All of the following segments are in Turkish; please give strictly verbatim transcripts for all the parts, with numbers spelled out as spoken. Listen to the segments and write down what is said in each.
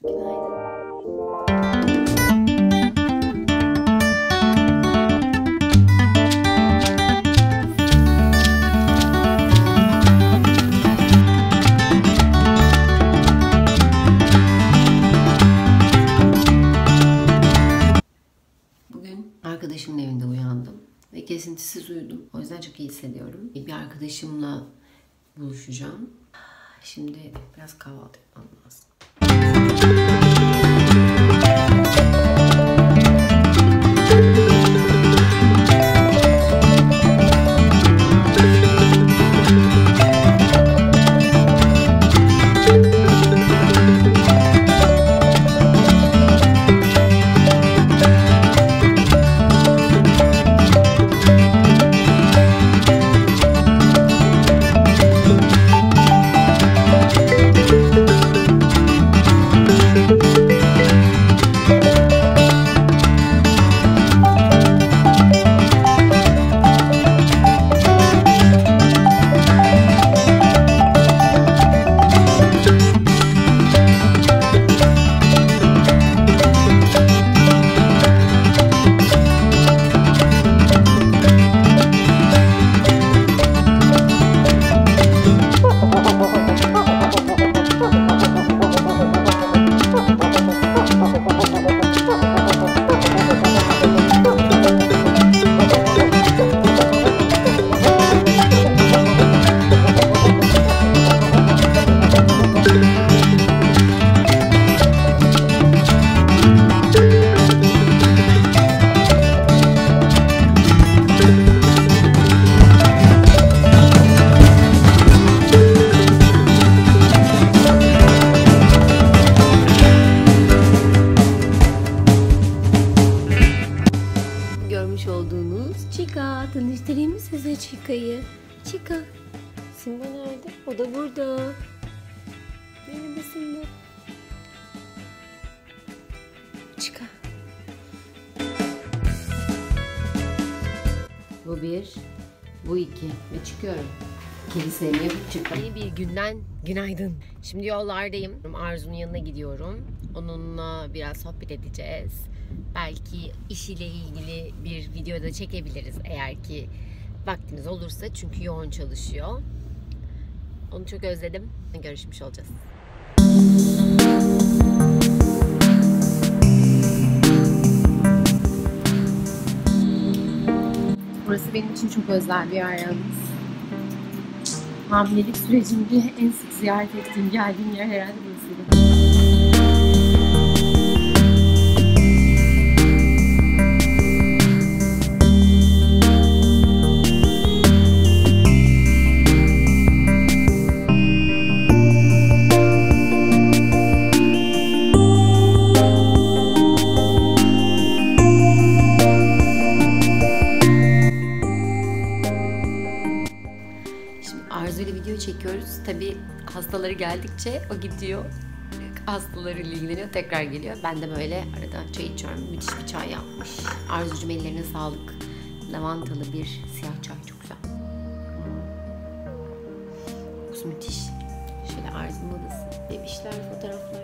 Bugün arkadaşımın evinde uyandım ve kesintisiz uyudum. O yüzden çok iyi hissediyorum. Bir arkadaşımla buluşacağım. Şimdi biraz kahvaltı yapmam lazım. Chica, tanıştırayım mı size Chica'yı? Chica. Simba nerede? O da burada. Merhaba Simba. Chica. Bu bir, bu iki ve çıkıyorum. Kiliseye yapıp çıktım. Yeni bir günden günaydın. Şimdi yollardayım. Arzu'nun yanına gidiyorum. Onunla biraz sohbet edeceğiz. Belki işiyle ilgili bir video da çekebiliriz eğer ki vaktimiz olursa. Çünkü yoğun çalışıyor. Onu çok özledim. Görüşmüş olacağız. Burası benim için çok özel bir yer yalnız. Hamilelik sürecinde en sık ziyaret ettiğim, geldiğim yer herhalde burasıydı. Arzu'yla video çekiyoruz. Tabii hastaları geldikçe o gidiyor. Hastalarıyla ilgileniyor. Tekrar geliyor. Ben de böyle arada çay içiyorum. Müthiş bir çay yapmış. Arzucuğum ellerine sağlık. Lavantalı bir siyah çay. Çok güzel. Bu müthiş. Şöyle Arzu'nun odası. Bebişler, fotoğraflar.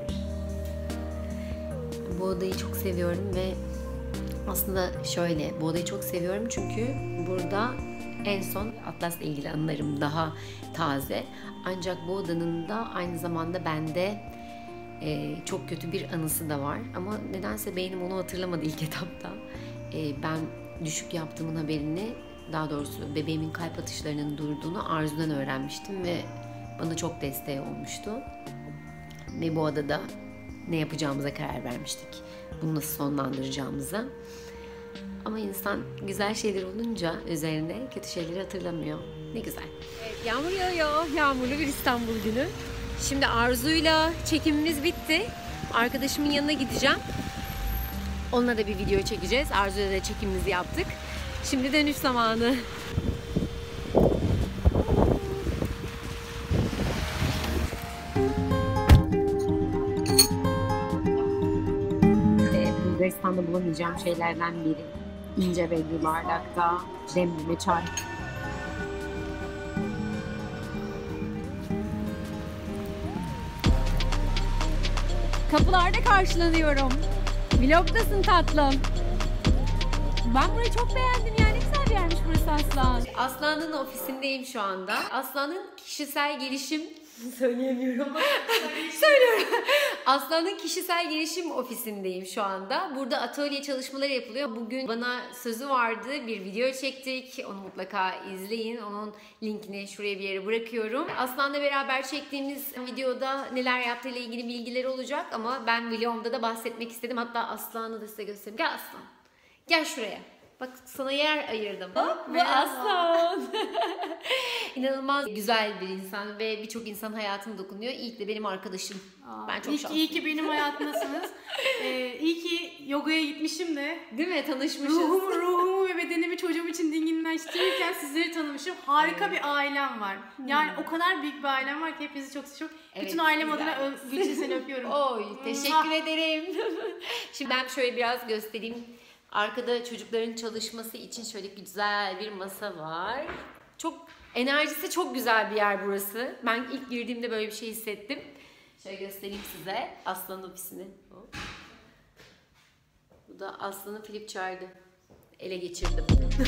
Bu odayı çok seviyorum ve aslında şöyle, bu odayı çok seviyorum çünkü burada en son Atlas'la ilgili anılarım daha taze. Ancak bu odanın da aynı zamanda bende e, çok kötü bir anısı da var. Ama nedense beynim onu hatırlamadı ilk etapta. E, ben düşük yaptığımın haberini, daha doğrusu bebeğimin kalp atışlarının durduğunu Arzu'dan öğrenmiştim ve bana çok desteği olmuştu. Ve bu odada ne yapacağımıza karar vermiştik. Bunu nasıl sonlandıracağımıza. Ama insan güzel şeyler olunca üzerine kötü şeyleri hatırlamıyor. Ne güzel. Evet, yağmur yağıyor. Yağmurlu bir İstanbul günü. Şimdi Arzu'yla çekimimiz bitti. Arkadaşımın yanına gideceğim. Onunla da bir video çekeceğiz. Arzu'yla da çekimimizi yaptık. Şimdi dönüş zamanı. Bulgaristan'da bulamayacağım şeylerden biri. İnce ve bir bardakta demleme çay. Kapılarda karşılanıyorum. Vlogdasın tatlım. Ben burayı çok beğendim ya. Ne güzel bir yermiş burası Aslan. Aslan'ın ofisindeyim şu anda. Aslan'ın kişisel gelişim söyleyemiyorum. Söylüyorum. Aslan'ın kişisel gelişim ofisindeyim şu anda. Burada atölye çalışmaları yapılıyor. Bugün bana sözü vardı. Bir video çektik. Onu mutlaka izleyin. Onun linkini şuraya bir yere bırakıyorum. Aslan'la beraber çektiğimiz videoda neler yaptığıyla ilgili bilgiler olacak ama ben vlogumda da bahsetmek istedim. Hatta Aslan'ı da size göstereyim. Gel Aslan. Gel şuraya. Bak sana yer ayırdım. Hop, bu Aslan. İnanılmaz güzel bir insan ve birçok insan hayatına dokunuyor. İlk de benim arkadaşım. Aa, ben çok iyi, şanslıyım. iyi ki benim hayatımdasınız. ee, iyi ki yogaya gitmişim de. Değil mi? Tanışmışız. Ruhumu, ruhumu ve bedenimi çocuğum için dinginleştirirken sizleri tanımışım. Harika evet. bir ailem var. Yani hmm. o kadar büyük bir ailem var ki hepinizi çok çok. Evet, bütün ailem güzel. Adına Gülçin seni öpüyorum. Oy, teşekkür ederim. Şimdi ben şöyle biraz göstereyim. Arkada çocukların çalışması için şöyle güzel bir masa var. Çok enerjisi çok güzel bir yer burası. Ben ilk girdiğimde böyle bir şey hissettim. Şöyle göstereyim size Aslan'ın ofisini. Bu da Aslan'ın Philip çağırdı. Ele geçirdim.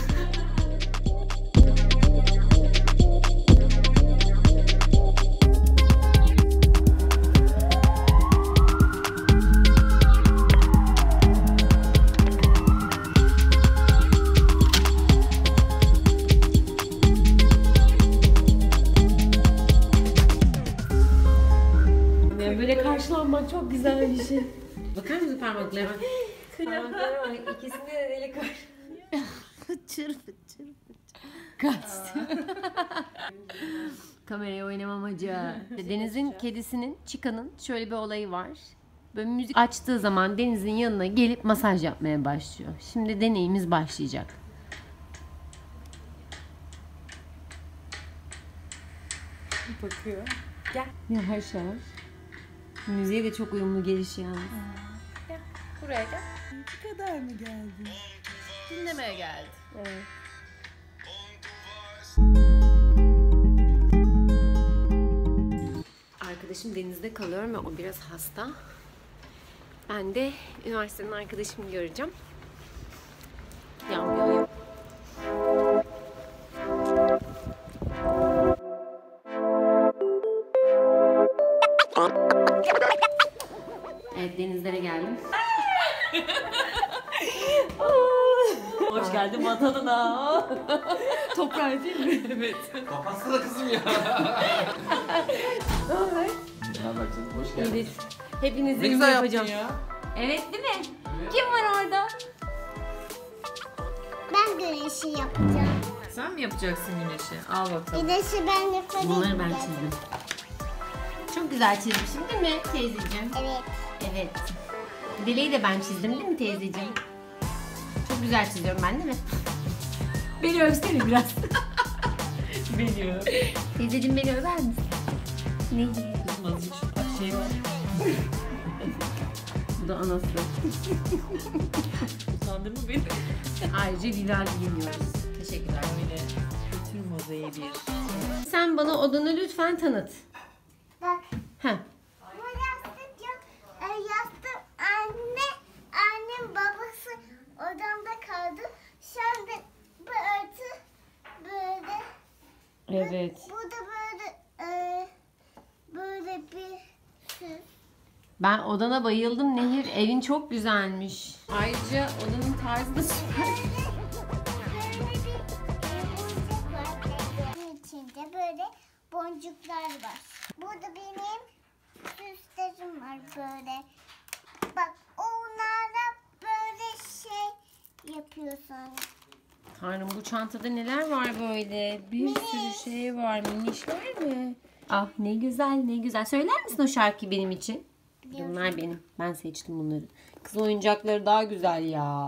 Böyle karşılanmak çok güzel bir şey. Bakar mısın parmaklarıma? Parmaklarıma bak, ikisinde de delik var. Çırpıt çırpıt. Kaç. Kameraya oynamamaca. Deniz'in kedisinin, Chica'nın şöyle bir olayı var. Böyle müzik açtığı zaman Deniz'in yanına gelip masaj yapmaya başlıyor. Şimdi deneyimiz başlayacak. Bakıyor. Gel. Yavaş yavaş. Müziğe de çok uyumlu geliş yalnız. Gel. Buraya gel. Bu kadar mı geldin? Dinlemeye geldi. Evet. Arkadaşım Deniz'de kalıyorum ve o biraz hasta. Ben de üniversitenin arkadaşımı göreceğim. Yanmıyor. Evet, denizlere geldim. Hoş geldin vatanına. Toprağı değil mi? Evet. Kapatsana kızım ya. Ne haber? Ne haber canım? Hoş geldin. İyidir. Hepinizi Ne güzel yapacağım. yaptın ya. Evet değil mi? Evet. Kim var orada? Ben güneşi yapacağım. Sen mi yapacaksın güneşi? Al bakalım. Güneşi ben yaparım. Bunları ben çizdim. Çok güzel çizmişim değil mi teyzeciğim? Evet. Evet. Dileği de ben çizdim değil mi teyzeciğim? Çok güzel çiziyorum ben değil mi? Beni övsene biraz. Beni öv. Teyzeciğim beni över misin? Ne? Kızım azıcık şu şey var. Bu da anası. Utandın mı beni? Ayrıca viral giyiniyoruz. Teşekkürler. Öyle götür mozaiğe bir. Sen bana odanı lütfen tanıt. Bak. Heh. Bu yastık yok. E, yastık anne, annem babası odamda kaldı. Şu anda bu örtü böyle. Evet. Bu, burada böyle e, böyle bir süs. Ben odana bayıldım Nehir. Evin çok güzelmiş. Ayrıca odanın tarzı da süper. Böyle bir boncuk var. Bunun içinde böyle boncuklar var. Burada benim süslerim var böyle. Bak onlara böyle şey yapıyorsun. Tanrım, bu çantada neler var böyle? Bir sürü şey var. Minişler mi? Ah ne güzel ne güzel. Söyler misin o şarkıyı benim için? Bunlar benim. Ben seçtim bunları. Kız oyuncakları daha güzel ya.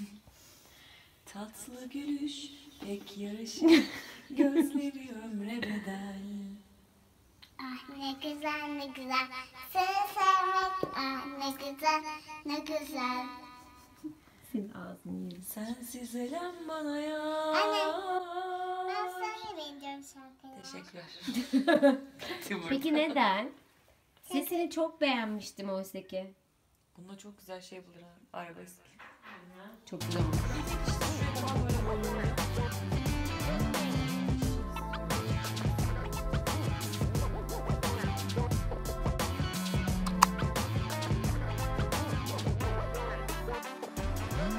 Tatlı gülüş pek yarışır. Gözleri ömre bedel. Ah ne güzel ne güzel. Seni sevmek ah ne güzel ne güzel. Senin ağzını yerim. Sensiz elem bana ya. Anne ben sana vereceğim şarkıyı. Teşekkürler. Peki neden? Sesini çok beğenmiştim oysa ki. Bunda çok güzel şey bulur ha. Arabesk. Çok güzel oldu.